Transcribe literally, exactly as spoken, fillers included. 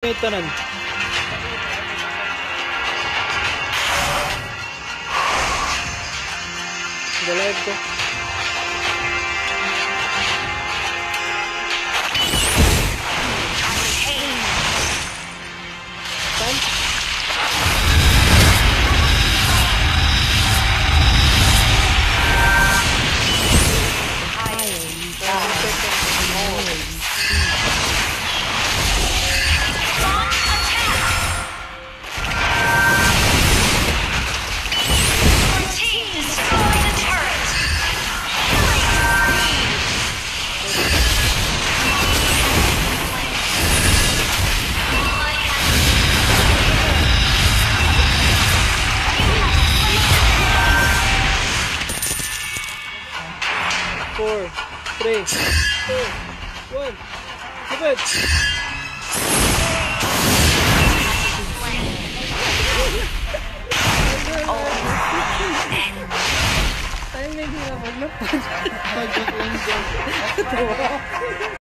Ito nun. Dalive ko. Four, three, two, one. Move it. Timing hirap, wag na. Pag-pag lang dyan.